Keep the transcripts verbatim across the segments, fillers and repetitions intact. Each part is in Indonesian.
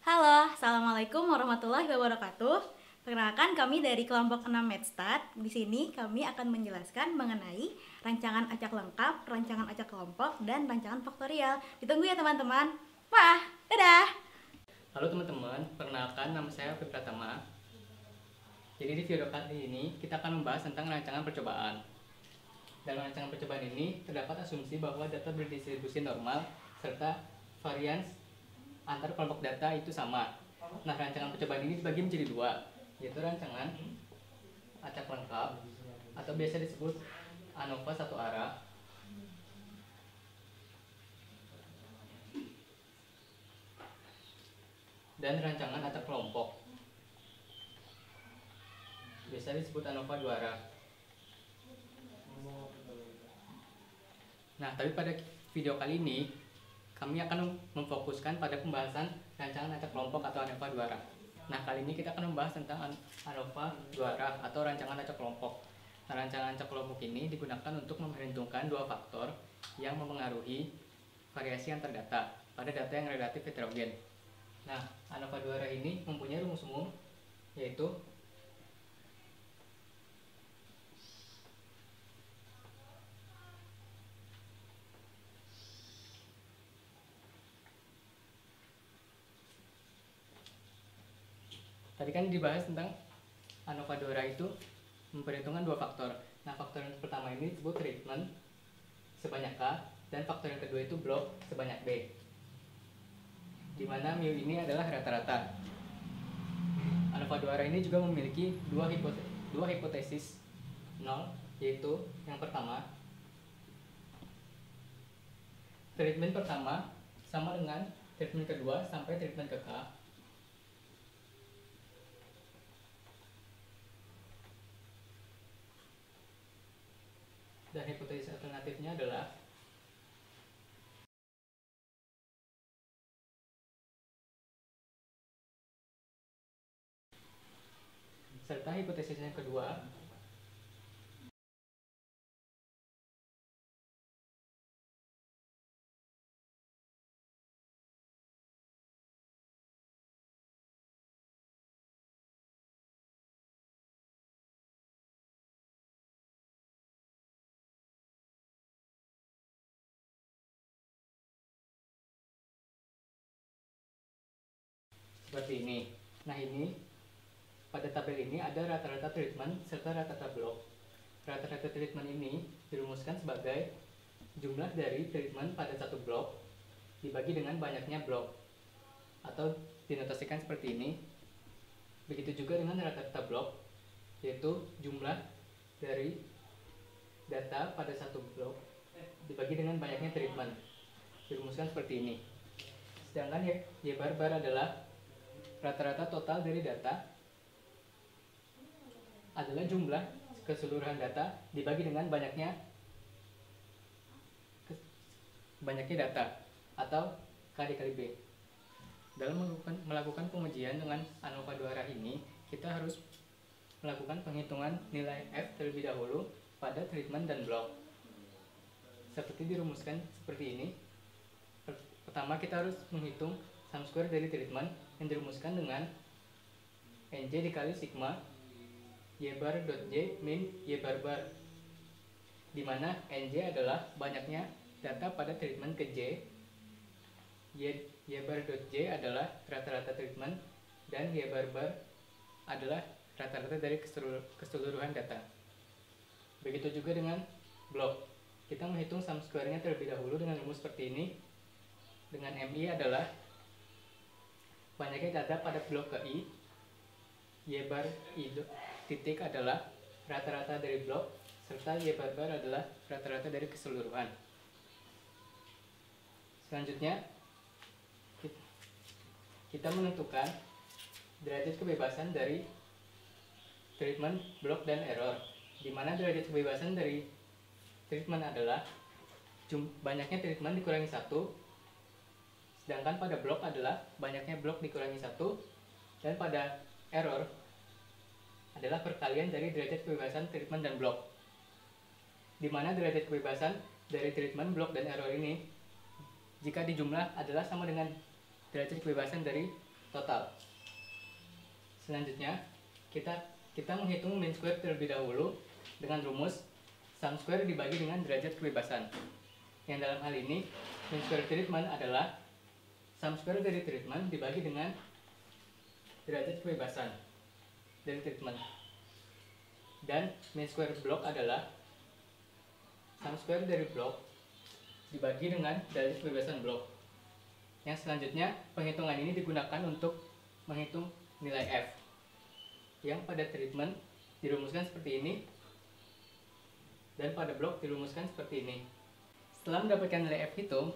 Halo, Assalamualaikum warahmatullahi wabarakatuh. Perkenalkan kami dari kelompok enam Medstat. Di sini kami akan menjelaskan mengenai rancangan acak lengkap, rancangan acak kelompok, dan rancangan faktorial. Ditunggu ya teman-teman. Wah, dadah! Halo teman-teman, perkenalkan nama saya Alfi Pratama. Jadi di video kali ini kita akan membahas tentang rancangan percobaan. Dalam rancangan percobaan ini terdapat asumsi bahwa data berdistribusi normal serta varians antar kelompok data itu sama. Nah, rancangan percobaan ini dibagi menjadi dua, yaitu rancangan acak lengkap atau biasa disebut ANOVA satu arah dan rancangan acak kelompok biasa disebut ANOVA dua arah. Nah, tapi pada video kali ini kami akan memfokuskan pada pembahasan rancangan acak kelompok atau ANOVA dua arah. Nah, kali ini kita akan membahas tentang ANOVA dua arah atau rancangan acak kelompok. Nah, rancangan acak kelompok ini digunakan untuk memperhitungkan dua faktor yang mempengaruhi variasi antar data pada data yang relatif heterogen. Nah, ANOVA dua arah ini mempunyai rumus umum, yaitu tadi kan dibahas tentang ANOVA dua arah itu memperhitungkan dua faktor. Nah, faktor yang pertama ini disebut treatment sebanyak K, dan faktor yang kedua itu blok sebanyak B, di mana mu ini adalah rata-rata. ANOVA dua arah ini juga memiliki dua, hipote dua hipotesis nol, yaitu yang pertama, treatment pertama sama dengan treatment kedua sampai treatment ke K, dan hipotesis alternatifnya adalah serta hipotesis yang kedua seperti ini. Nah, ini pada tabel ini ada rata-rata treatment serta rata-rata blok. Rata-rata treatment ini dirumuskan sebagai jumlah dari treatment pada satu blok dibagi dengan banyaknya blok, atau dinotasikan seperti ini. Begitu juga dengan rata-rata blok, yaitu jumlah dari data pada satu blok dibagi dengan banyaknya treatment, dirumuskan seperti ini. Sedangkan Y bar bar adalah rata-rata total dari data adalah jumlah keseluruhan data dibagi dengan banyaknya banyaknya data, atau K dikali B. Dalam melakukan, melakukan pengujian dengan ANOVA dua arah ini, kita harus melakukan penghitungan nilai F terlebih dahulu pada treatment dan blok. Seperti dirumuskan seperti ini. Pertama, kita harus menghitung sum square dari treatment yang dirumuskan dengan N J dikali sigma Y bar dot J min Y bar bar, di mana N J adalah banyaknya data pada treatment ke J, Y, y bar dot J adalah rata-rata treatment, dan Y bar bar adalah rata-rata dari keseluruhan data. Begitu juga dengan blok. Kita menghitung sum square-nya terlebih dahulu dengan rumus seperti ini, dengan M I adalah banyaknya data pada blok ke I, Y bar I titik adalah rata-rata dari blok, serta Y bar bar adalah rata-rata dari keseluruhan. Selanjutnya, kita menentukan derajat kebebasan dari treatment, blok, dan error, di mana derajat kebebasan dari treatment adalah banyaknya treatment dikurangi satu, sedangkan pada blok adalah banyaknya blok dikurangi satu, dan pada error adalah perkalian dari derajat kebebasan treatment dan blok, di mana derajat kebebasan dari treatment, blok, dan error ini jika dijumlah adalah sama dengan derajat kebebasan dari total. Selanjutnya kita kita menghitung mean square terlebih dahulu dengan rumus sum square dibagi dengan derajat kebebasan. Yang dalam hal ini mean square treatment adalah sum square dari treatment dibagi dengan derajat kebebasan dari treatment. Dan mean square block adalah sum square dari block dibagi dengan derajat kebebasan blok. Yang selanjutnya, penghitungan ini digunakan untuk menghitung nilai F, yang pada treatment dirumuskan seperti ini dan pada blok dirumuskan seperti ini. Setelah mendapatkan nilai F hitung,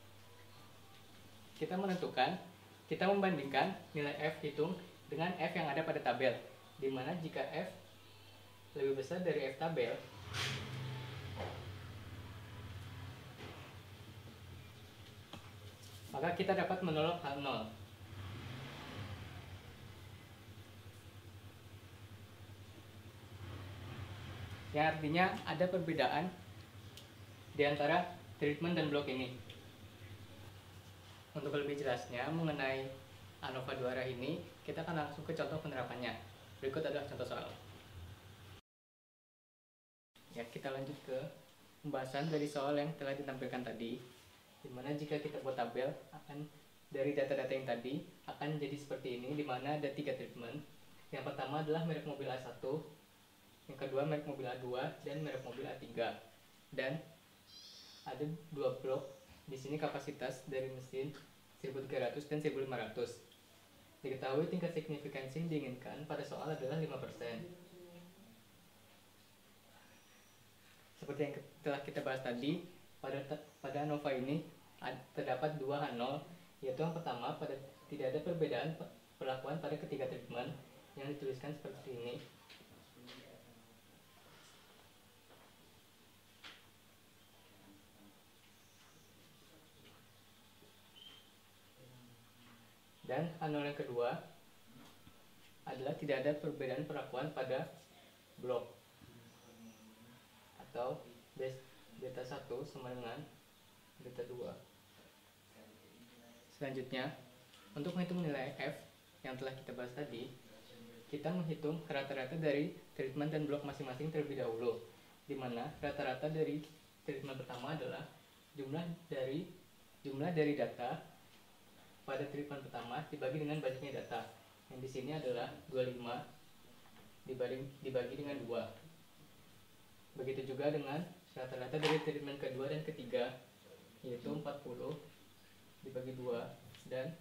kita menentukan, kita membandingkan nilai F hitung dengan F yang ada pada tabel, di mana jika F lebih besar dari F tabel, maka kita dapat menolak hal nol. Yang artinya ada perbedaan di antara treatment dan blok ini. Untuk lebih jelasnya mengenai ANOVA dua arah ini, kita akan langsung ke contoh penerapannya. Berikut adalah contoh soal. Ya, kita lanjut ke pembahasan dari soal yang telah ditampilkan tadi, dimana jika kita buat tabel akan dari data-data yang tadi akan jadi seperti ini, dimana ada tiga treatment. Yang pertama adalah merek mobil A satu, yang kedua merek mobil A dua, dan merek mobil A tiga. Dan ada dua blok. Di sini kapasitas dari mesin seribu tiga ratus dan seribu lima ratus. Diketahui tingkat signifikansi yang diinginkan pada soal adalah lima persen. Seperti yang telah kita bahas tadi, pada pada ANOVA ini terdapat dua H nol, yaitu yang pertama pada tidak ada perbedaan perlakuan pada ketiga treatment yang dituliskan seperti ini. Dan H nol yang kedua adalah tidak ada perbedaan perlakuan pada blok, atau beta satu sama dengan beta dua. Selanjutnya, untuk menghitung nilai F yang telah kita bahas tadi, kita menghitung rata-rata dari treatment dan blok masing-masing terlebih dahulu, di mana rata-rata dari treatment pertama adalah jumlah dari jumlah dari data pada treatment pertama dibagi dengan banyaknya data, yang di sini adalah dua puluh lima dibagi, dibagi dengan dua. Begitu juga dengan rata-rata dari treatment kedua dan ketiga, yaitu empat puluh dibagi dua, dan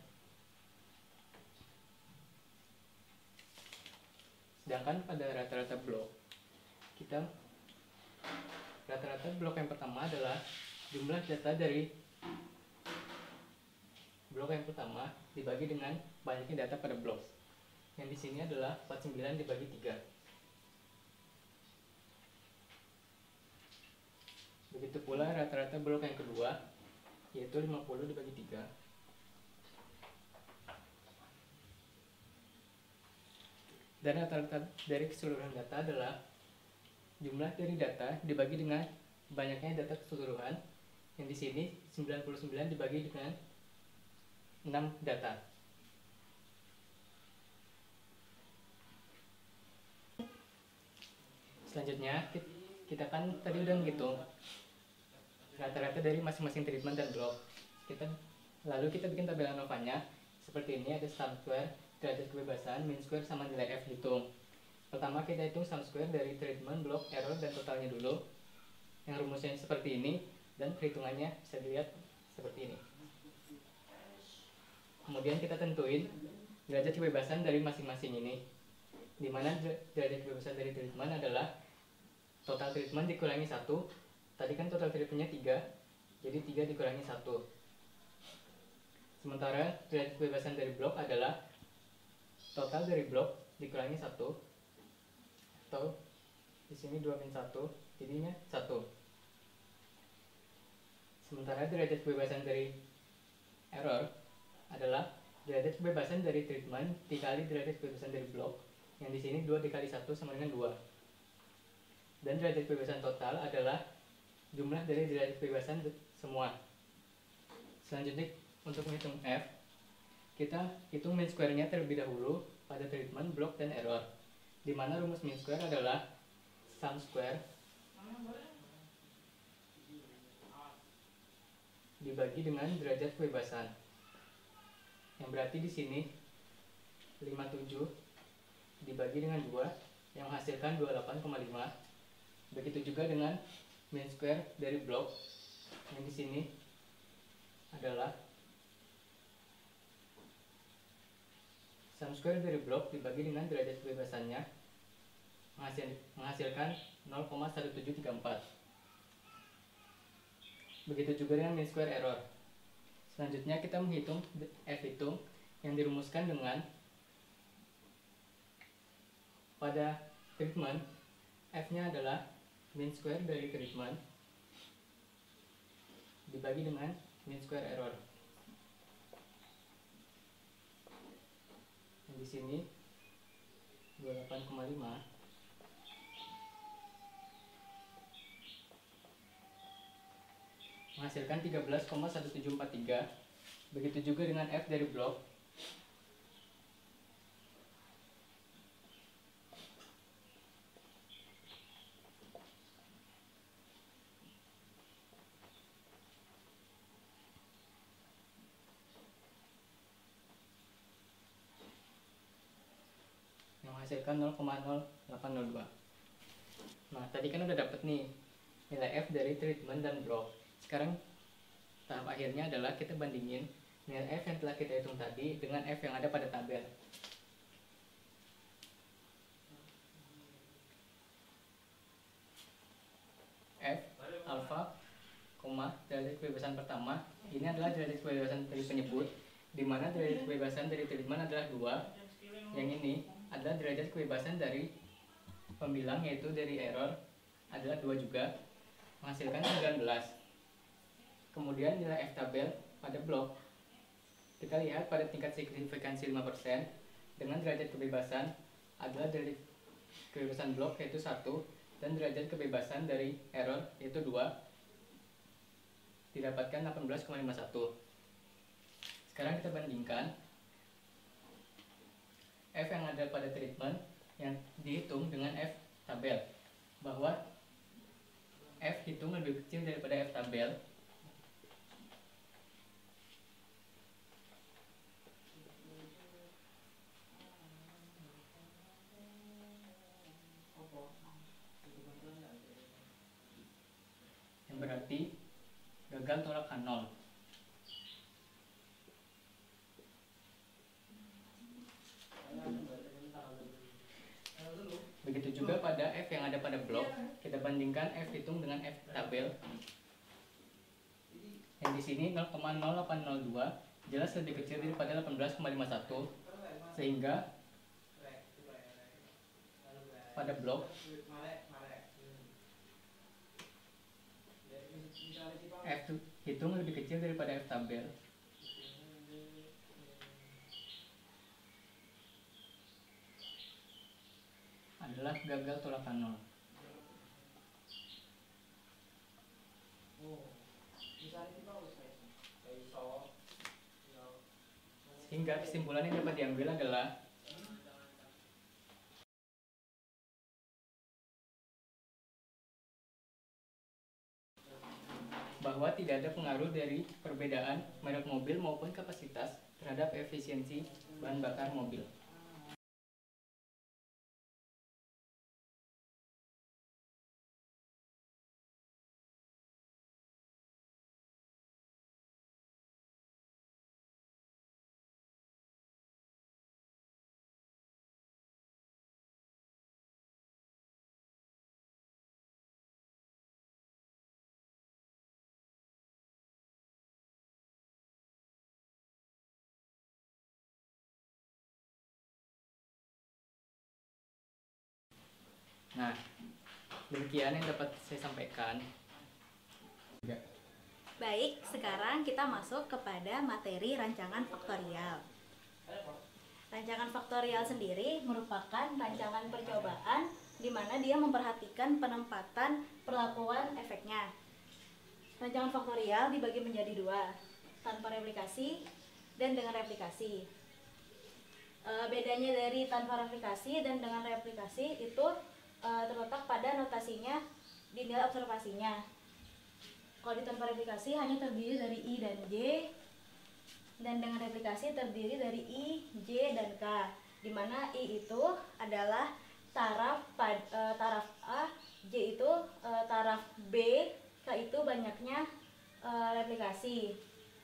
sedangkan pada rata-rata blok, kita rata-rata blok yang pertama adalah jumlah data dari blok yang pertama dibagi dengan banyaknya data pada blok, yang di sini adalah empat puluh sembilan dibagi tiga. Begitu pula rata-rata blok yang kedua, yaitu lima puluh dibagi tiga. Dan rata-rata dari keseluruhan data adalah jumlah dari data dibagi dengan banyaknya data keseluruhan, yang di sini sembilan puluh sembilan dibagi dengan enam data. Selanjutnya kita kan tadi udah ngitung rata-rata dari masing-masing treatment dan blok. Kita lalu kita bikin tabel ANOVA-nya seperti ini. Ada sum square, derajat kebebasan, mean square, sama nilai F hitung. Pertama kita hitung sum square dari treatment, blok, error, dan totalnya dulu, yang rumusnya seperti ini, dan perhitungannya bisa dilihat seperti ini. Kemudian kita tentuin derajat kebebasan dari masing-masing ini, di mana derajat kebebasan dari treatment adalah total treatment dikurangi satu. Tadi kan total treatmentnya tiga, jadi tiga dikurangi satu. Sementara derajat kebebasan dari blok adalah total dari blok dikurangi satu, atau di sini dua min satu, jadinya satu. Sementara derajat kebebasan dari error adalah derajat kebebasan dari treatment dikali derajat kebebasan dari blok, yang di sini dua dikali satu sama dengan dua. Dan derajat kebebasan total adalah jumlah dari derajat kebebasan semua. Selanjutnya untuk menghitung F, kita hitung mean square-nya terlebih dahulu pada treatment, block, dan error. Di mana rumus mean square adalah sum square dibagi dengan derajat kebebasan. Yang berarti di sini lima puluh tujuh dibagi dengan dua yang menghasilkan dua puluh delapan koma lima. Begitu juga dengan mean square dari blok yang di sini adalah sum square dari blok dibagi dengan derajat kebebasannya menghasil, menghasilkan nol koma satu tujuh tiga empat. Begitu juga dengan mean square error. Selanjutnya kita menghitung F hitung yang dirumuskan dengan pada treatment F-nya adalah mean square dari treatment dibagi dengan mean square error. Yang di sini dua puluh delapan koma lima menghasilkan tiga belas koma satu tujuh empat tiga. Begitu juga dengan F dari blok yang menghasilkan nol koma nol delapan nol dua. Nah, tadi kan udah dapet nih nilai F dari treatment dan block. Sekarang tahap akhirnya adalah kita bandingin nilai F yang telah kita hitung tadi dengan F yang ada pada tabel. F alpha, koma, derajat kebebasan pertama ini adalah derajat kebebasan dari penyebut, di mana derajat kebebasan dari treatment adalah dua. Yang ini adalah derajat kebebasan dari pembilang, yaitu dari error adalah dua juga, menghasilkan sembilan belas. Kemudian nilai F tabel pada blok kita lihat pada tingkat signifikansi lima persen dengan derajat kebebasan adalah dari kebebasan blok yaitu satu dan derajat kebebasan dari error yaitu dua, didapatkan delapan belas koma lima satu. Sekarang kita bandingkan F yang ada pada treatment yang dihitung dengan F tabel, bahwa F hitung lebih kecil daripada F tabel. Yang berarti gagal tolakan nol. Begitu juga pada F yang ada pada blok, kita bandingkan F hitung dengan F tabel. Yang di sini nol koma nol delapan nol dua jelas lebih kecil daripada delapan belas koma lima satu, sehingga pada blok F hitung lebih kecil daripada F tabel. Adalah gagal tolakan nol. Sehingga kesimpulan yang dapat diambil adalah bahwa tidak ada pengaruh dari perbedaan merek mobil maupun kapasitas terhadap efisiensi bahan bakar mobil. Nah, demikian yang dapat saya sampaikan. Baik, sekarang kita masuk kepada materi rancangan faktorial. Rancangan faktorial sendiri merupakan rancangan percobaan di mana dia memperhatikan penempatan perlakuan efeknya. Rancangan faktorial dibagi menjadi dua, tanpa replikasi dan dengan replikasi. E, bedanya dari tanpa replikasi dan dengan replikasi itu e, terletak pada notasinya di nilai observasinya. Kalau di tanpa replikasi hanya terdiri dari I dan J, dan dengan replikasi terdiri dari I, J, dan K, di mana I itu adalah taraf pad, e, taraf A, J itu e, taraf B, K itu banyaknya e, replikasi.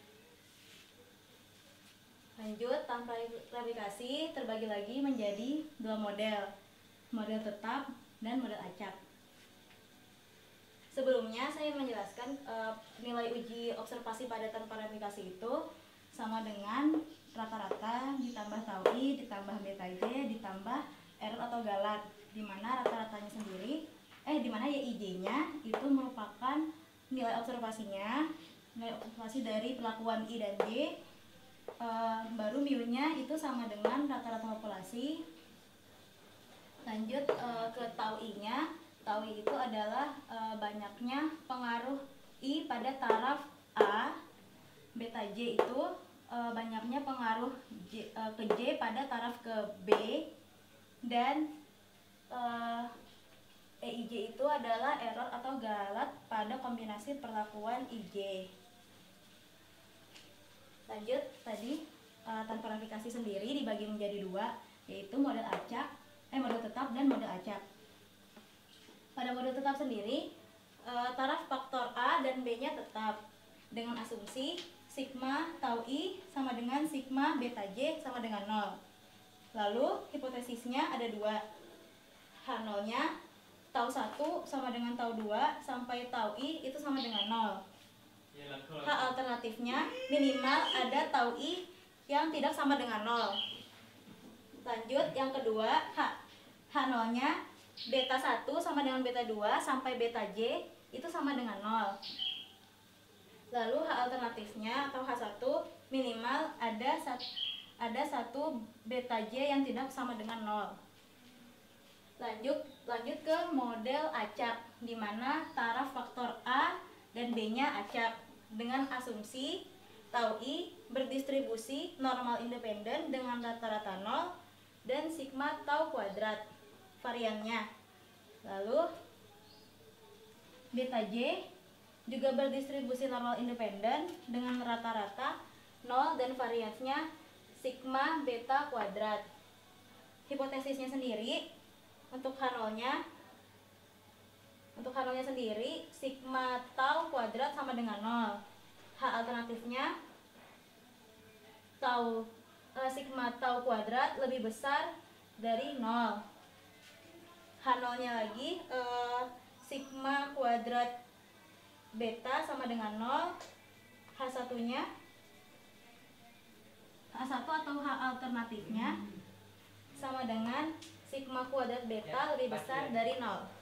Lanjut, tanpa replikasi terbagi lagi menjadi dua model, model tetap dan model acak. Sebelumnya saya menjelaskan e, nilai uji observasi pada tanpa replikasi itu sama dengan rata-rata ditambah tau I ditambah beta J ditambah error atau galat, di mana rata-ratanya sendiri eh di mana Y I J-nya itu merupakan nilai observasinya, nilai observasi dari perlakuan I dan J. E, baru mu-nya itu sama dengan rata-rata populasi. Lanjut e, ke tau I-nya. Tau I itu adalah e, banyaknya pengaruh I pada taraf A. Beta J itu e, banyaknya pengaruh J, e, ke J pada taraf ke B. Dan e, E I J itu adalah error atau galat pada kombinasi perlakuan I J. Lanjut, tadi e, tanpa replikasi sendiri dibagi menjadi dua, yaitu model acak, eh model tetap dan model acak. Pada model tetap sendiri, e, taraf faktor A dan B-nya tetap dengan asumsi sigma tau I sama dengan sigma beta J sama dengan nol. Lalu hipotesisnya ada dua, H nol-nya tau satu sama dengan tau dua sampai tau I itu sama dengan nol. H alternatifnya minimal ada tau I yang tidak sama dengan nol. Lanjut, yang kedua, H, H nol-nya beta satu sama dengan beta dua sampai beta J itu sama dengan nol. Lalu H alternatifnya atau H satu minimal ada satu, ada satu beta J yang tidak sama dengan nol. Lanjut, lanjut ke model acak, di mana taraf faktor A dan B-nya acak dengan asumsi tau I berdistribusi normal independen dengan rata-rata nol dan sigma tau kuadrat variannya. Lalu beta J juga berdistribusi normal independen dengan rata-rata nol dan variannya sigma beta kuadrat. Hipotesisnya sendiri untuk H nol-nya Untuk H nol-nya sendiri, sigma tau kuadrat sama dengan nol. H alternatifnya, tau, e, sigma tau kuadrat lebih besar dari nol. H nol-nya lagi, e, sigma kuadrat beta sama dengan nol. H satu-nya, H satu atau H alternatifnya sama dengan sigma kuadrat beta lebih besar dari nol.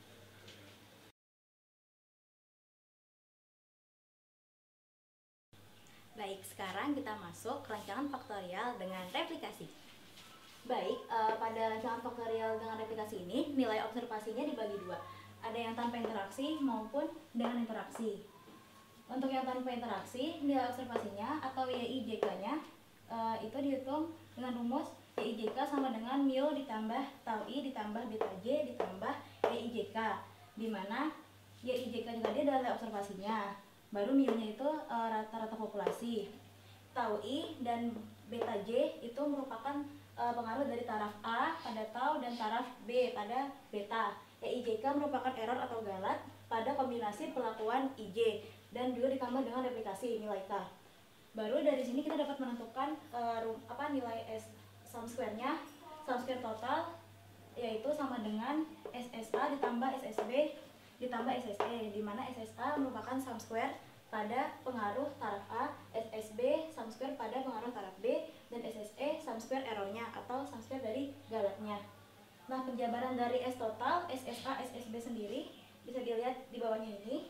Baik, sekarang kita masuk rancangan faktorial dengan replikasi. Baik, e, pada rancangan faktorial dengan replikasi ini, nilai observasinya dibagi dua. Ada yang tanpa interaksi maupun dengan interaksi. Untuk yang tanpa interaksi, nilai observasinya atau Y I J K-nya e, itu dihitung dengan rumus Y I J K sama dengan mu ditambah tau I ditambah beta J ditambah Y I J K, di mana Y I J K tadi adalah nilai observasinya, baru mu-nya itu e, rata-rata populasi. Tau I dan beta J itu merupakan e, pengaruh dari taraf A pada tau dan taraf B pada beta. Y I J K merupakan error atau galat pada kombinasi perlakuan I J dan juga ditambah dengan replikasi nilai K. Baru dari sini kita dapat menentukan e, apa nilai S sum square-nya, sum square total yaitu sama dengan S S A ditambah S S B ditambah S S E, di mana S S A merupakan sum square pada pengaruh taraf A, S S B sum square pada pengaruh taraf B, dan S S E sum square errornya atau sum square dari galatnya. Nah, penjabaran dari S total, S S A, S S B sendiri bisa dilihat di bawahnya ini.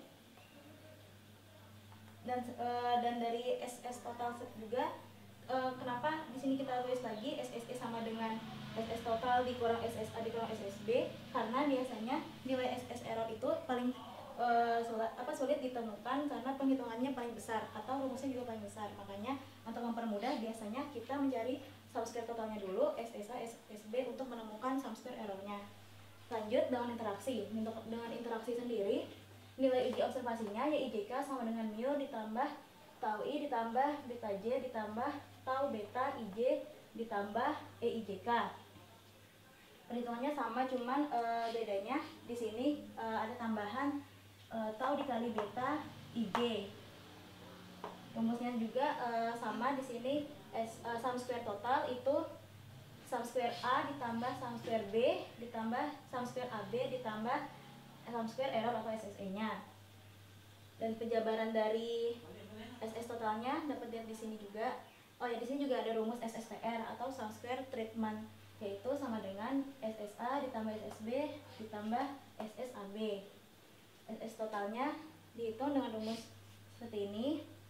Dan e, dan dari S S total juga, e, kenapa di sini kita tulis lagi S S E sama dengan S S total dikurang S S A dikurang S S B? Karena biasanya nilai S S error itu paling e, sulit, apa sulit ditemukan karena penghitungannya paling besar atau rumusnya juga paling besar. Makanya Untuk mempermudah, biasanya kita mencari sum square totalnya dulu, S S A, S S B untuk menemukan sum square errornya. Lanjut dengan interaksi. Dengan interaksi sendiri, nilai uji observasinya Y I J K sama dengan mu ditambah tau I ditambah beta J ditambah tau beta I J ditambah E I J K. Perhitungannya sama, cuman e, bedanya di sini e, ada tambahan e, tau dikali beta I J. Rumusnya juga e, sama di sini. S, e, sum square total itu sum square A ditambah sum square B ditambah sum square A B ditambah sum square error atau S S E-nya. Dan penjabaran dari S S totalnya dapat dilihat di sini juga. Oh ya, di sini juga ada rumus S S T R atau sum square treatment, yaitu sama dengan S S A ditambah S S B ditambah S S A B. S S totalnya dihitung dengan rumus seperti ini.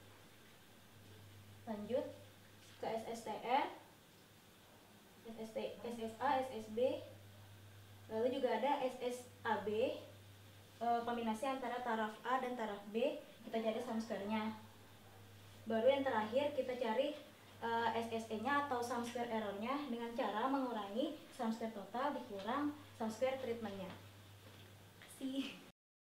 Lanjut ke S S T R, S S T, S S A, S S B, lalu juga ada S S A B, e, kombinasi antara taraf A dan taraf B, kita cari sum square-nya. Baru yang terakhir kita cari e, S S E-nya atau sum square error-nya dengan cara mengurangi sum square total dikurang sum square treatment-nya. Kasih.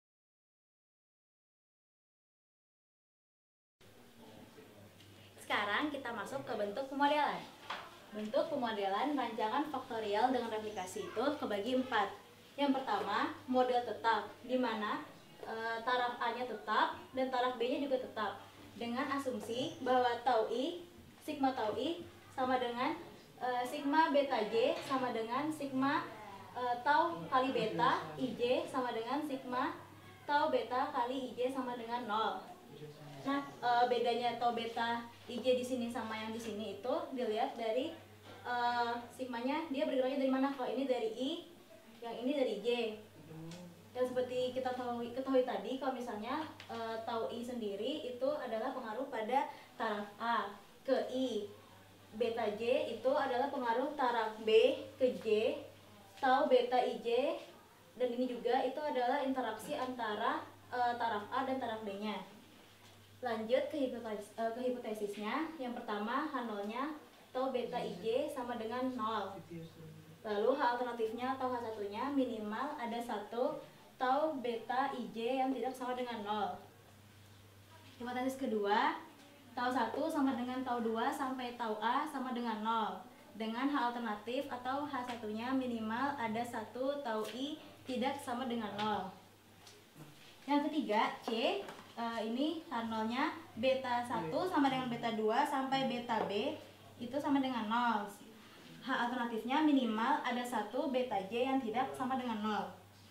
Sekarang kita masuk ke bentuk pemodelan. Bentuk pemodelan rancangan faktorial dengan replikasi itu kebagi empat. Yang pertama, model tetap, di mana e, taraf A-nya tetap dan taraf B-nya juga tetap, dengan asumsi bahwa tau I, sigma tau I sama dengan e, sigma beta J sama dengan sigma e, tau kali beta I J sama dengan sigma tau beta kali I J sama dengan nol. Nah, e, bedanya tau beta I J di sini sama yang di sini itu dilihat dari e, sigmanya, dia bergeraknya dari mana? Kalau ini dari I, yang ini dari J. Dan seperti kita ketahui, ketahui tadi, kalau misalnya e, tau I sendiri itu adalah pengaruh pada taraf A ke I, beta J itu adalah pengaruh taraf B ke J, tau beta I J, dan ini juga itu adalah interaksi antara e, taraf A dan taraf B-nya. Lanjut ke, hipotesis, e, ke hipotesisnya. Yang pertama, H nol-nya tau beta I J sama dengan nol. Lalu H alternatifnya atau H satunya minimal ada satu tau beta I J yang tidak sama dengan nol. Hipotesis kedua, tau satu sama dengan tau dua sampai tau A sama dengan nol. Dengan H alternatif atau H satunya minimal ada satu tau I tidak sama dengan nol. Yang ketiga, C, uh, ini H nol-nya beta satu sama dengan beta dua sampai beta B itu sama dengan nol. H alternatifnya minimal ada satu beta J yang tidak sama dengan nol.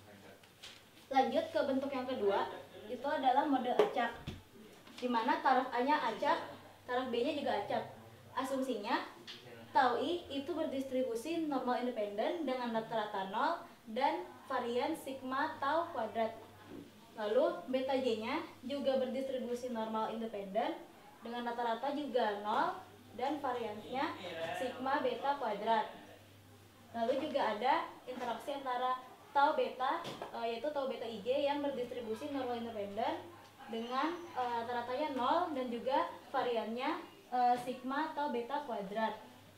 Lanjut ke bentuk yang kedua, itu adalah model acak, di mana taraf A-nya acak, taraf B-nya juga acak. Asumsinya tau I itu berdistribusi normal independen dengan rata-rata nol dan varian sigma tau kuadrat. Lalu beta J-nya juga berdistribusi normal independen dengan rata-rata juga nol dan variannya sigma beta kuadrat. Lalu juga ada interaksi antara tau beta, e, yaitu tau beta I J yang berdistribusi normal independen dengan e, rata-ratanya nol dan juga variannya e, sigma tau beta kuadrat.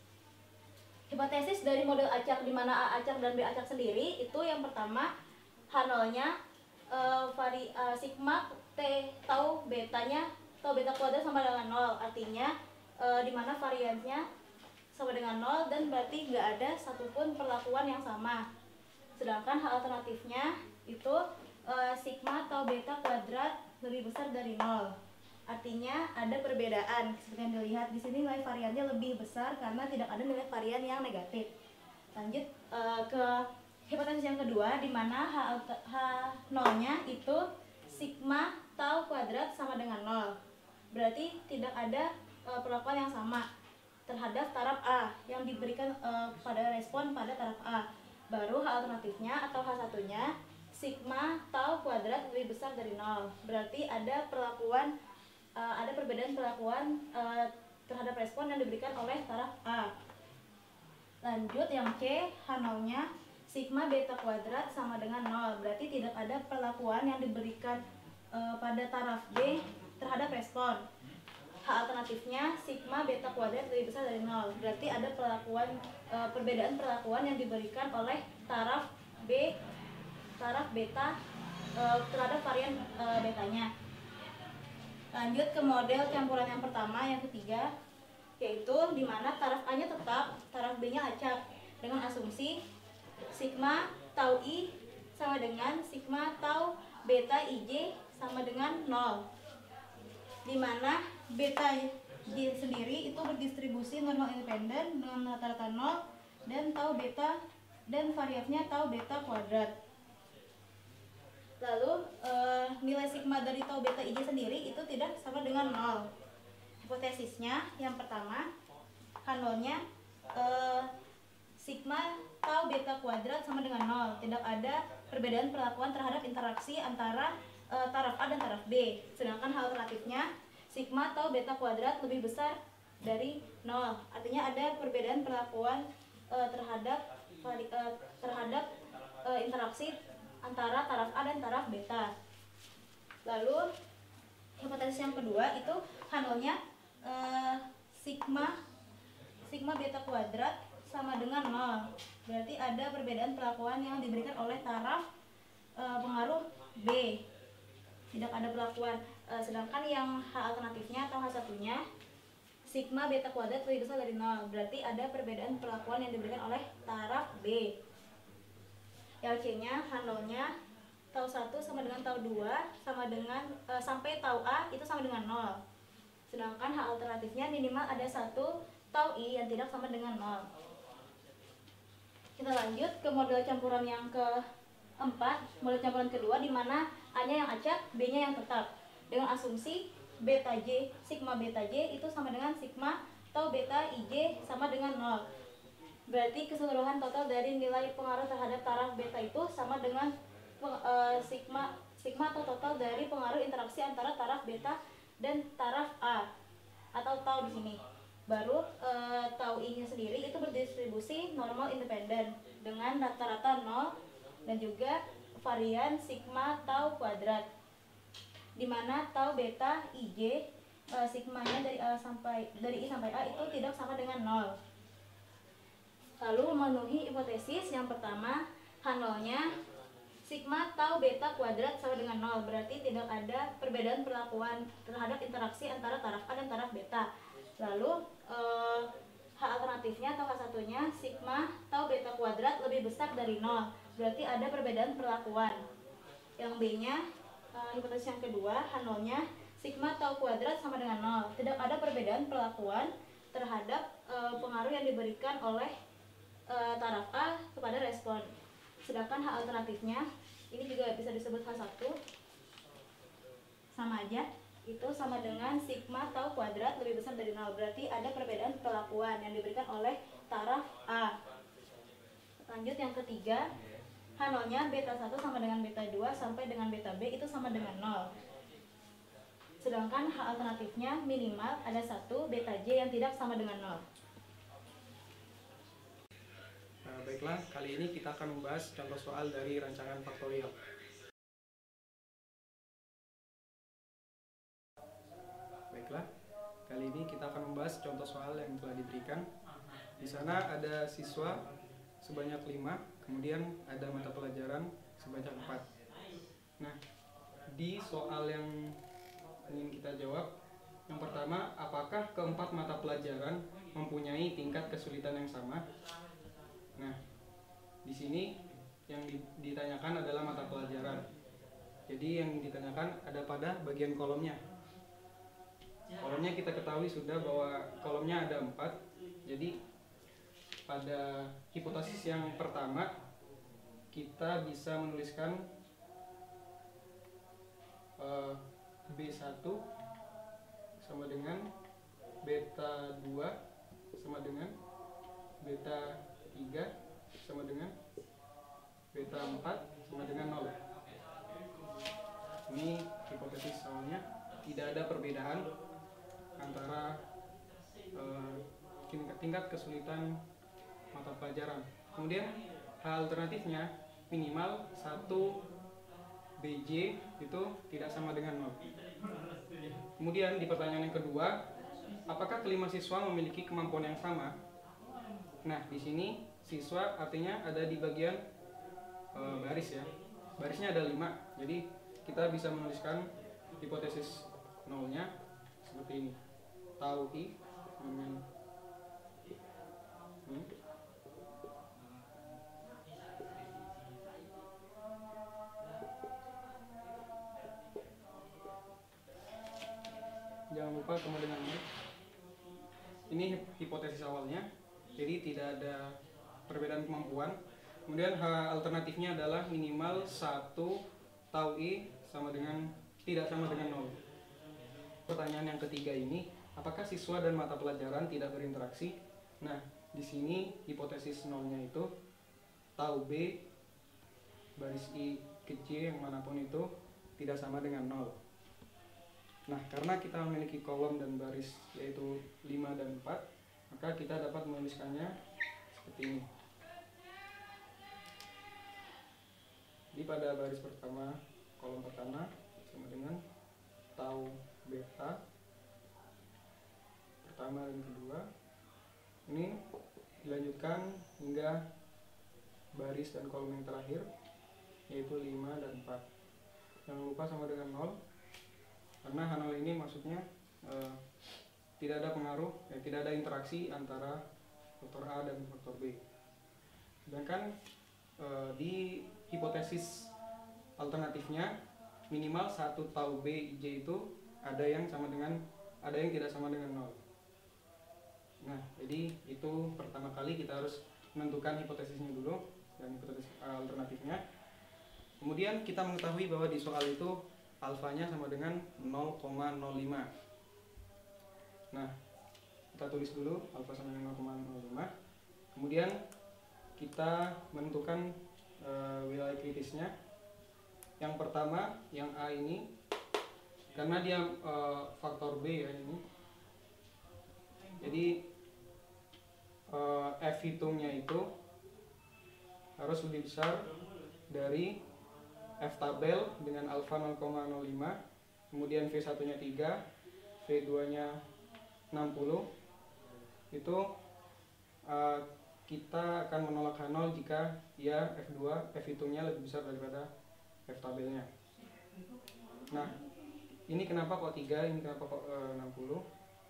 Hipotesis dari model acak di mana A acak dan B acak sendiri itu yang pertama, H nol-nya e, vari, e, sigma T tau betanya tau beta kuadrat sama dengan nol, artinya e, di mana variannya sama dengan nol dan berarti nggak ada satupun perlakuan yang sama. Sedangkan H alternatifnya itu e, sigma tau beta kuadrat lebih besar dari nol. Artinya ada perbedaan. Seperti yang dilihat di sini nilai variannya lebih besar karena tidak ada nilai varian yang negatif. Lanjut e, ke hipotesis yang kedua di mana H, H nol-nya itu sigma tau kuadrat sama dengan nol. Berarti tidak ada e, perlakuan yang sama terhadap taraf A yang diberikan e, pada respon pada taraf A. Baru H alternatifnya atau H satunya sigma tau kuadrat lebih besar dari nol. Berarti ada perlakuan uh, ada perbedaan perlakuan uh, terhadap respon yang diberikan oleh taraf A. Lanjut yang C, H nol-nya sigma beta kuadrat sama dengan nol. Berarti tidak ada perlakuan yang diberikan uh, pada taraf B terhadap respon. H H alternatifnya sigma beta kuadrat lebih besar dari nol. Berarti ada perlakuan e, perbedaan perlakuan yang diberikan oleh taraf B, taraf beta e, terhadap varian e, betanya. Lanjut ke model campuran yang pertama, yang ketiga, yaitu di mana taraf A-nya tetap, taraf B-nya acak dengan asumsi sigma tau I sama dengan sigma tau beta ij sama dengan nol. Di mana beta J sendiri itu berdistribusi normal independen dengan rata-rata nol dan tau beta dan variabelnya tau beta kuadrat. Lalu e, nilai sigma dari tau beta ij sendiri itu tidak sama dengan nol. Hipotesisnya yang pertama, H nol-nya e, sigma tau beta kuadrat sama dengan nol. Tidak ada perbedaan perlakuan terhadap interaksi antara e, taraf A dan taraf B. Sedangkan hal alternatifnya sigma tau beta kuadrat lebih besar dari nol. Artinya ada perbedaan perlakuan e, terhadap e, terhadap e, interaksi antara taraf A dan taraf beta. Lalu hipotesis yang kedua itu H nol-nya e, sigma sigma beta kuadrat sama dengan nol. Berarti ada perbedaan perlakuan yang diberikan oleh taraf e, pengaruh B. Tidak ada perlakuan. E, sedangkan yang H alternatifnya atau H satunya sigma beta kuadrat lebih besar dari nol. Berarti ada perbedaan perlakuan yang diberikan oleh taraf B. L C-nya H nol-nya tau satu sama dengan tau dua sama dengan e, sampai tau A itu sama dengan nol. Sedangkan H alternatifnya minimal ada satu tau I yang tidak sama dengan nol. Kita lanjut ke model campuran yang keempat, model campuran kedua di mana A-nya yang acak, B-nya yang tetap. Dengan asumsi beta J, sigma beta J itu sama dengan sigma tau beta ij sama dengan nol. Berarti keseluruhan total dari nilai pengaruh terhadap taraf beta itu sama dengan uh, sigma sigma atau total dari pengaruh interaksi antara taraf beta dan taraf A atau tau di sini. Baru uh, tau I-nya sendiri itu berdistribusi normal independen dengan rata-rata nol dan juga varian sigma tau kuadrat. Di mana tau beta ij uh, sigmanya dari A sampai dari I sampai A itu tidak sama dengan nol. Lalu memenuhi hipotesis yang pertama, H nol-nya sigma tau beta kuadrat sama dengan nol. Berarti tidak ada perbedaan perlakuan terhadap interaksi antara taraf A dan taraf beta. Lalu eh, H alternatifnya atau H satunya sigma tau beta kuadrat lebih besar dari nol. Berarti ada perbedaan perlakuan. Yang B-nya eh, hipotesis yang kedua, H nol-nya sigma tau kuadrat sama dengan nol. Tidak ada perbedaan perlakuan terhadap eh, pengaruh yang diberikan oleh eh, taraf A kepada respon. Sedangkan H alternatifnya ini juga bisa disebut H satu, sama aja, itu sama dengan sigma tau kuadrat lebih besar dari nol. Berarti ada perbedaan perlakuan yang diberikan oleh taraf A. Lanjut yang ketiga, H nol-nya beta satu sama dengan beta dua sampai dengan beta B itu sama dengan nol. Sedangkan H alternatifnya minimal ada satu beta J yang tidak sama dengan nol. Nah, baiklah, kali ini kita akan membahas contoh soal dari rancangan faktorial. Baiklah, kali ini kita akan membahas contoh soal yang telah diberikan. Di sana ada siswa sebanyak lima, kemudian ada mata pelajaran sebanyak empat. Nah, di soal yang ingin kita jawab, yang pertama, apakah keempat mata pelajaran mempunyai tingkat kesulitan yang sama? Nah, di sini yang ditanyakan adalah mata pelajaran. Jadi yang ditanyakan ada pada bagian kolomnya. Kolomnya kita ketahui sudah bahwa kolomnya ada empat. Jadi pada hipotesis yang pertama kita bisa menuliskan uh, B satu sama dengan beta dua sama dengan beta tiga sama dengan beta empat sama dengan nol. Ini hipotesis awalnya, tidak ada perbedaan antara uh, tingkat kesulitan mata pelajaran. Kemudian hal alternatifnya minimal satu B J itu tidak sama dengan nol. Kemudian di pertanyaan yang kedua apakah kelima siswa memiliki kemampuan yang sama? Nah, di sini siswa artinya ada di bagian e, baris ya. Barisnya ada lima, jadi kita bisa menuliskan hipotesis nolnya seperti ini. Tau I min hmm. Jangan lupa sama dengan ini. Ini hipotesis awalnya, jadi tidak ada perbedaan kemampuan. Kemudian H alternatifnya adalah minimal satu tau I sama dengan tidak sama dengan nol. Pertanyaan yang ketiga ini, apakah siswa dan mata pelajaran tidak berinteraksi? Nah, di sini hipotesis nolnya itu tau B baris I kecil yang manapun itu tidak sama dengan nol. Nah, karena kita memiliki kolom dan baris yaitu lima dan empat, maka kita dapat menuliskannya seperti ini. Jadi pada baris pertama, kolom pertama sama dengan tau beta pertama dan kedua. Ini dilanjutkan hingga baris dan kolom yang terakhir yaitu lima dan empat. Jangan lupa sama dengan nol. Karena H nol ini maksudnya eh, tidak ada pengaruh, eh, tidak ada interaksi antara faktor A dan faktor B. Sedangkan eh, di hipotesis alternatifnya minimal satu tau B J itu ada yang sama dengan ada yang tidak sama dengan nol. Nah, jadi itu pertama kali kita harus menentukan hipotesisnya dulu dan hipotesis alternatifnya. Kemudian kita mengetahui bahwa di soal itu alfanya sama dengan nol koma nol lima. Nah, kita tulis dulu alfa sama dengan nol koma nol lima. Kemudian kita menentukan e, wilayah kritisnya. Yang pertama, yang A ini, karena dia e, faktor B ya ini. Jadi e, F hitungnya itu harus lebih besar dari F tabel dengan alfa nol koma nol lima, kemudian V satu nya tiga, V dua nya enam puluh. Itu uh, kita akan menolak H nol jika dia F dua, F hitungnya lebih besar daripada F tabelnya. Nah, ini kenapa kok tiga, ini kenapa kok uh, enam puluh?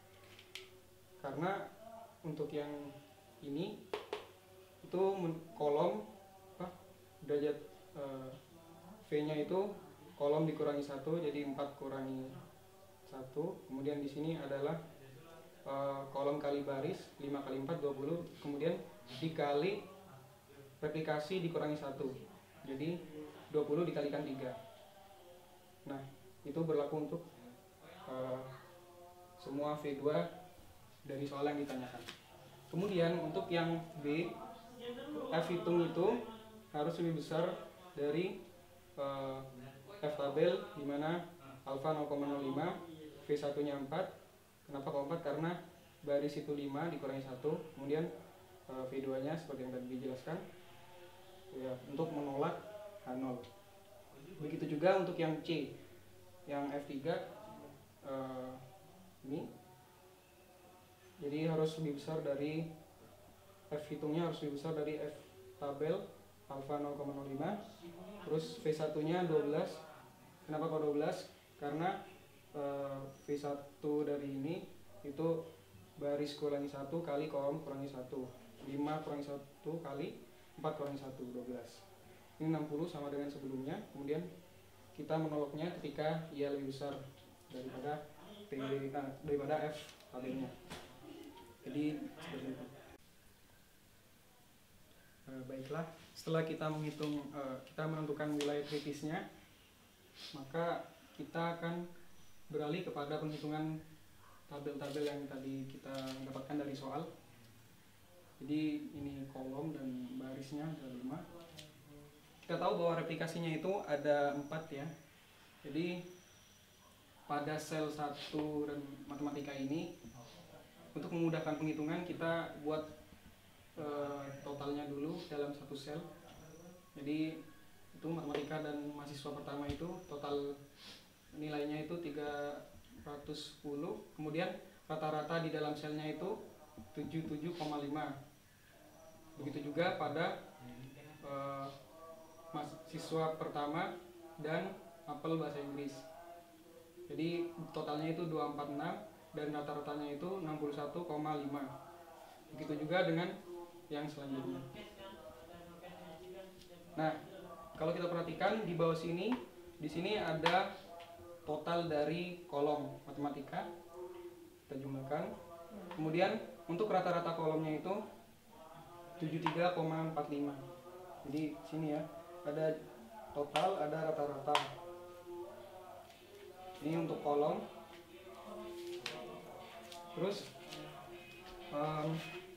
Karena untuk yang ini itu kolom apa, derajat uh, V-nya itu kolom dikurangi satu, jadi empat kurangi satu. Kemudian di sini adalah e, kolom kali baris, lima kali empat, dua puluh. Kemudian dikali replikasi dikurangi satu. Jadi dua puluh dikalikan tiga. Nah, itu berlaku untuk e, semua V dua dari soal yang ditanyakan. Kemudian untuk yang B, F hitung itu harus lebih besar dari F tabel, dimana alfa nol koma nol lima, V satu nya empat. Kenapa kok empat? Karena baris itu lima dikurangi satu, kemudian V dua nya seperti yang tadi dijelaskan ya, untuk menolak H nol. Begitu juga untuk yang C, yang F tiga uh, ini, jadi harus lebih besar dari F hitungnya, harus lebih besar dari F tabel alfa nol koma nol lima. Terus V satu nya dua belas. Kenapa kok dua belas? Karena e, V satu dari ini itu baris kurangi satu kali kolom kurangi satu. lima kurangi satu kali empat kurangi satu, dua belas. Ini enam puluh sama dengan sebelumnya. Kemudian kita menolaknya ketika ia lebih besar daripada T, nah, daripada F tabelnya. Jadi seperti itu. E, baiklah. Setelah kita menghitung, kita menentukan wilayah kritisnya, maka kita akan beralih kepada penghitungan tabel-tabel yang tadi kita dapatkan dari soal. Jadi ini kolom dan barisnya ada lima. Kita tahu bahwa replikasinya itu ada empat ya. Jadi pada sel satu dan matematika ini, untuk memudahkan penghitungan kita buat totalnya dulu dalam satu sel. Jadi itu matematika dan mahasiswa pertama itu total nilainya itu tiga ratus sepuluh. Kemudian rata-rata di dalam selnya itu tujuh puluh tujuh koma lima. Begitu juga pada uh, siswa pertama dan mapel bahasa Inggris. Jadi totalnya itu dua ratus empat puluh enam dan rata-ratanya itu enam puluh satu koma lima. Begitu juga dengan yang selanjutnya. Nah, kalau kita perhatikan di bawah sini, di sini ada total dari kolom matematika. Kita jumlahkan. Kemudian untuk rata-rata kolomnya itu tujuh puluh tiga koma empat lima. Jadi sini ya, ada total, ada rata-rata. Ini untuk kolom. Terus um,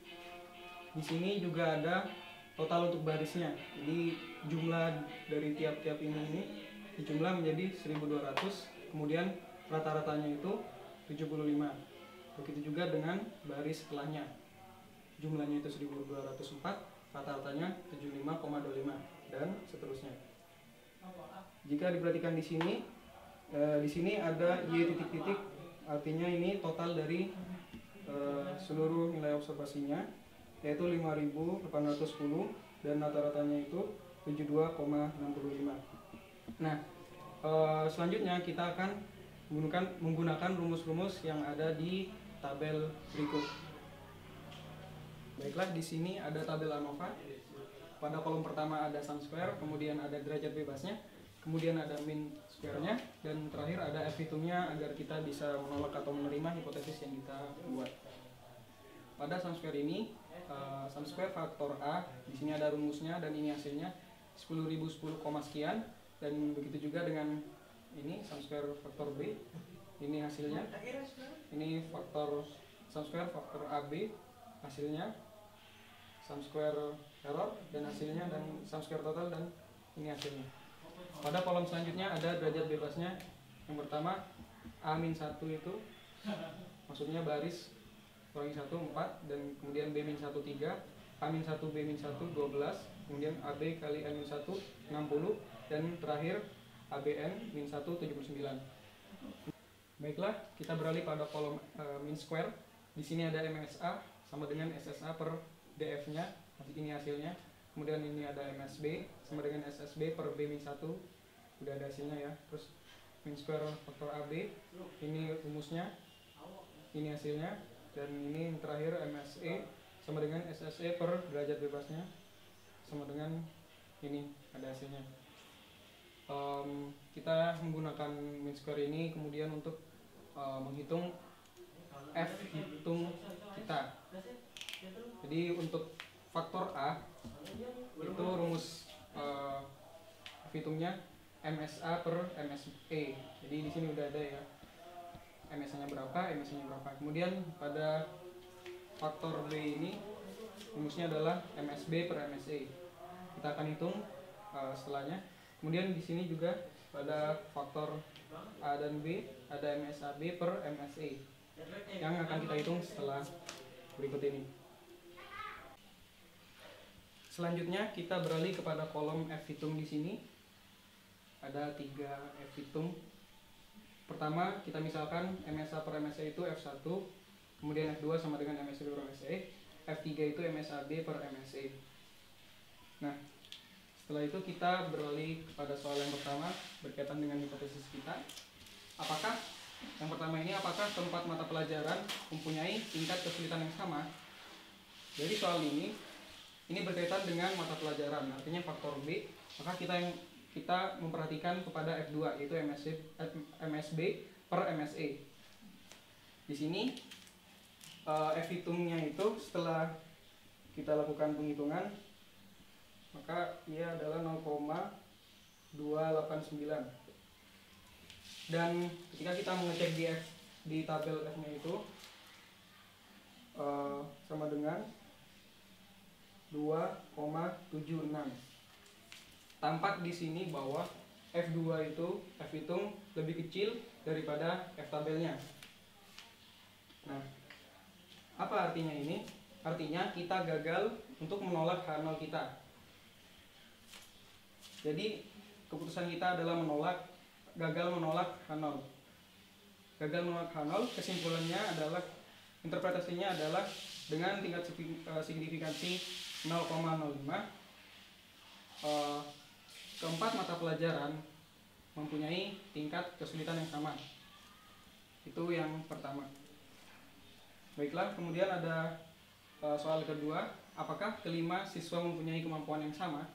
di sini juga ada total untuk barisnya. Jadi jumlah dari tiap-tiap ini ini dijumlah menjadi seribu dua ratus. Kemudian rata-ratanya itu tujuh puluh lima. Begitu juga dengan baris setelahnya. Jumlahnya itu seribu dua ratus empat, rata-ratanya tujuh puluh lima koma dua lima dan seterusnya. Jika diperhatikan di sini, eh, di sini ada Y titik-titik, artinya ini total dari eh, seluruh nilai observasinya, yaitu lima ribu delapan ratus sepuluh dan rata-ratanya itu tujuh puluh dua koma enam lima. Nah, eh, selanjutnya kita akan menggunakan menggunakan rumus-rumus yang ada di tabel berikut. Baiklah, di sini ada tabel ANOVA. Pada kolom pertama ada sum square, kemudian ada derajat bebasnya, kemudian ada min square-nya, dan terakhir ada F hitungnya agar kita bisa menolak atau menerima hipotesis yang kita buat. Pada sum square ini, uh, sum square faktor A, di sini ada rumusnya dan ini hasilnya sepuluh ribu sepuluh, sekian, dan begitu juga dengan ini sum square faktor B, ini hasilnya. Ini faktor sum square faktor A B, hasilnya sum square error dan hasilnya, dan sum square total dan ini hasilnya. Pada kolom selanjutnya ada derajat bebasnya. Yang pertama A min satu itu maksudnya baris kurangi satu empat, dan kemudian B min satu tiga, A min satu B min satu dua belas, kemudian A B kali N min satu enam puluh, dan terakhir A B N min satu tujuh puluh sembilan. Baiklah, kita beralih pada kolom uh, min square. Di sini ada M S A sama dengan S S A per D F-nya, ini hasilnya. Kemudian ini ada M S B sama dengan S S B per B min satu, udah ada hasilnya ya. Terus min square faktor A B, ini rumusnya, ini hasilnya. Dan ini yang terakhir M S E sama dengan S S E per derajat bebasnya, sama dengan ini ada hasilnya. Um, kita menggunakan min square ini kemudian untuk uh, menghitung F hitung kita. Jadi untuk faktor A itu rumus uh, F hitungnya M S A per M S E. Jadi di sini udah ada ya, M S A-nya berapa, M S A-nya berapa. Kemudian pada faktor B ini rumusnya adalah M S B per M S E. Kita akan hitung uh, setelahnya. Kemudian di sini juga pada faktor A dan B ada M S A B per M S E yang akan kita hitung setelah berikut ini. Selanjutnya kita beralih kepada kolom F hitung. Di sini ada tiga F hitung. Pertama kita misalkan M S A per M S E itu F satu, kemudian F dua sama dengan M S B per M S E, F tiga itu M S A B per M S E. Nah, setelah itu kita beralih kepada soal yang pertama berkaitan dengan hipotesis kita. Apakah yang pertama ini apakah keempat mata pelajaran mempunyai tingkat kesulitan yang sama? Jadi soal ini ini berkaitan dengan mata pelajaran, artinya faktor B. Maka kita yang kita memperhatikan kepada F dua yaitu M S B, M S B per M S E. Di sini F hitungnya itu setelah kita lakukan penghitungan maka ia adalah nol koma dua delapan sembilan. Dan ketika kita mengecek di F, di tabel F-nya itu uh, sama dengan dua koma tujuh enam. Tampak di sini bahwa F dua itu F hitung lebih kecil daripada F tabelnya. Nah, apa artinya ini? Artinya kita gagal untuk menolak H nol kita. Jadi keputusan kita adalah menolak, gagal menolak H nol. Gagal menolak H nol, kesimpulannya adalah interpretasinya adalah dengan tingkat signifikansi nol koma nol lima, uh, keempat mata pelajaran mempunyai tingkat kesulitan yang sama. Itu yang pertama. Baiklah, kemudian ada uh, soal kedua, apakah kelima siswa mempunyai kemampuan yang sama?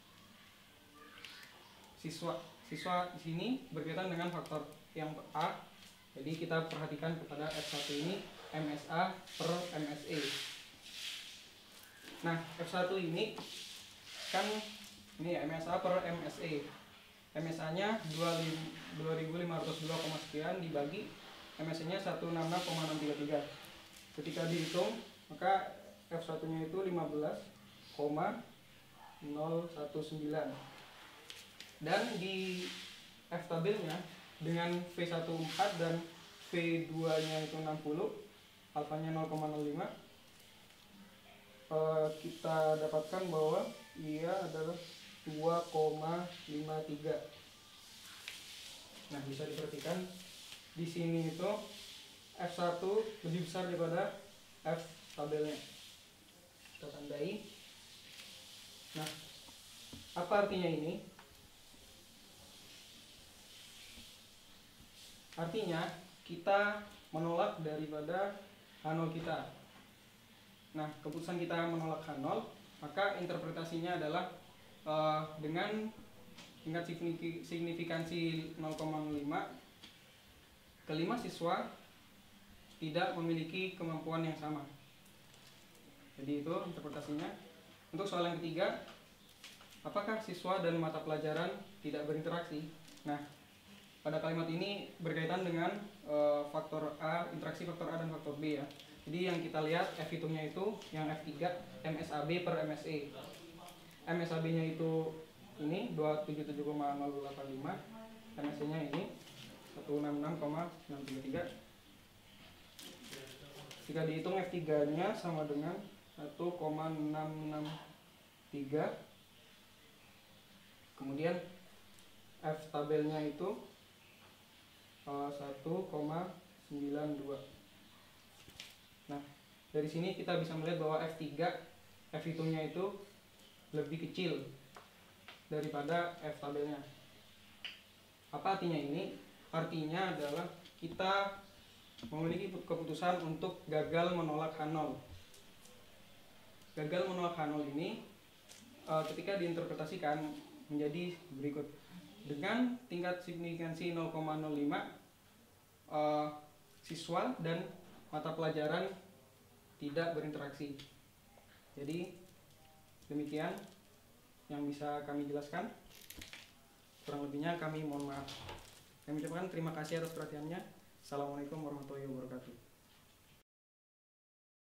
Siswa siswa di sini berkaitan dengan faktor yang A. Jadi kita perhatikan kepada F satu ini M S A per M S E. Nah, F satu ini kan ini M S A per M S E. M S A-nya dua ribu lima ratus dua, sekian dibagi M S E-nya seratus enam puluh enam koma enam tiga tiga. Ketika dihitung, maka F satu-nya itu lima belas koma nol satu sembilan. Dan di F tabelnya dengan V satu empat dan V dua-nya itu enam puluh, alfanya nol koma nol lima, uh, kita dapatkan bahwa ia adalah dua koma lima tiga. Nah, bisa diperhatikan di sini itu F satu lebih besar daripada F tabelnya. Kita tandai. Nah, apa artinya ini? Artinya kita menolak daripada H nol kita. Nah, keputusan kita menolak H nol, maka interpretasinya adalah uh, dengan tingkat signifikansi nol koma nol lima, kelima siswa tidak memiliki kemampuan yang sama. Jadi itu interpretasinya. Untuk soal yang ketiga, apakah siswa dan mata pelajaran tidak berinteraksi? Nah, pada kalimat ini berkaitan dengan e, faktor A, interaksi faktor A dan faktor B ya. Jadi yang kita lihat F hitungnya itu yang F tiga M S A B per M S E. M S A B-nya itu ini dua ratus tujuh puluh tujuh koma nol delapan lima, M S E-nya ini seratus enam puluh enam koma enam tiga tiga. Jika dihitung F tiga-nya sama dengan satu koma enam enam tiga. Kemudian F tabelnya itu satu koma sembilan dua. Nah, dari sini kita bisa melihat bahwa F tiga, F hitungnya itu lebih kecil daripada F tabelnya. Apa artinya ini? Artinya adalah kita memiliki keputusan untuk gagal menolak H nol. Gagal menolak H nol ini e, ketika diinterpretasikan menjadi berikut. Dengan tingkat signifikansi nol koma nol lima, uh, siswa dan mata pelajaran tidak berinteraksi. Jadi demikian yang bisa kami jelaskan. Kurang lebihnya kami mohon maaf. Kami ucapkan terima kasih atas perhatiannya. Assalamualaikum warahmatullahi wabarakatuh.